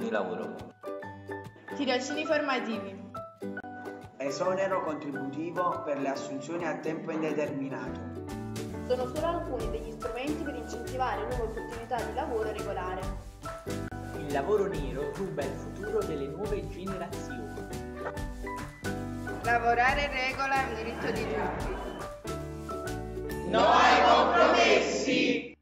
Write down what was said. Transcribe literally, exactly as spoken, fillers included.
di lavoro. Tirocini formativi. Esonero contributivo per le assunzioni a tempo indeterminato. Sono solo alcuni degli strumenti per incentivare nuove opportunità di lavoro regolare. Il lavoro nero ruba il futuro delle nuove generazioni. Lavorare regola è un diritto di tutti. No ai compromessi!